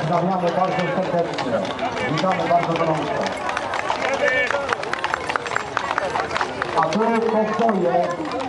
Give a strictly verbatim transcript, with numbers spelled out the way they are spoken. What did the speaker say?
Pozdrawiamy bardzo serdecznie. Witamy bardzo gorąco. A tu postoje